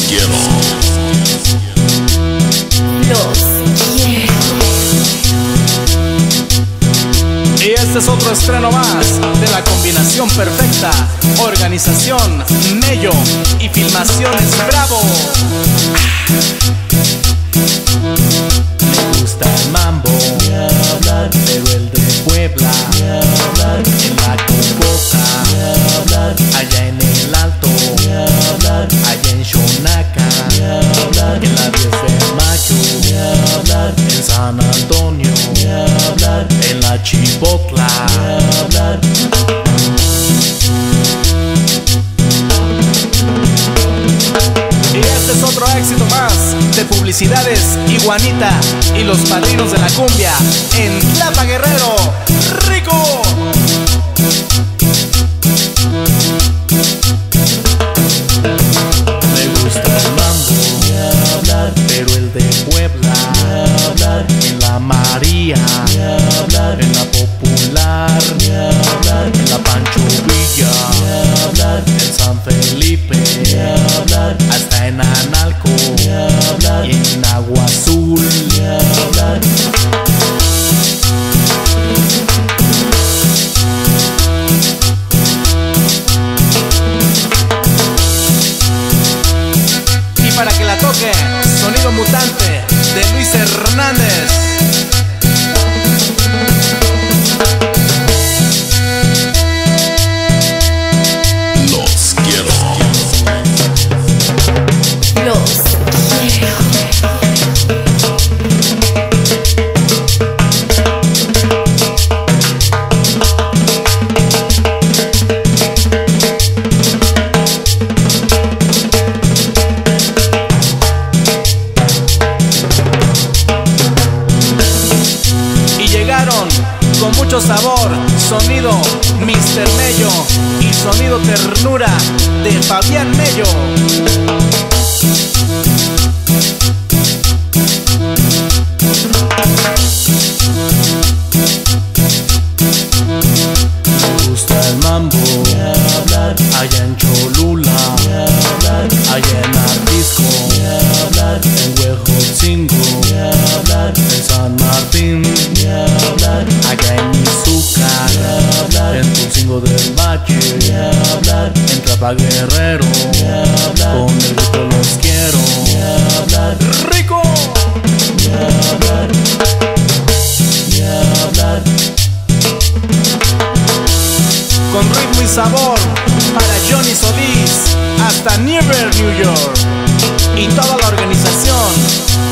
quiero. Y este es otro estreno más de la combinación perfecta. Organización Mello y Filmaciones Bravo. Me gusta el mambo, pero el de Puebla, en la Cococa, allá en el Alto, allá en Xonaca, en la 10 de Mayo, en San Antonio, en la Chipotla. Y este es otro éxito más de Publicidades Iguanita y los Padrinos de la Cumbia en Tlapa, Guerrero. ¡Rico! Me gusta el mambo, pero el de Puebla, en la María, en la Popular, en la Pancho Villa, en San Felipe, hasta en Analco y en Agua Azul. Y para que la toque, Sonido Mutante de Luis Hernández. Con mucho sabor, sonido Mr. Mello y sonido Ternura de Fabián Mello. Me gusta el mambo, allá en Cholula, allá en Artisco, en Huejotzingo, en San Martín, allá en Izúcar, en Tulcingo del Valle, en Tlapa, Guerrero, con el grito los quiero. ¡Rico! Con ritmo y sabor para Johnny Solís hasta Never, New York, y toda la organización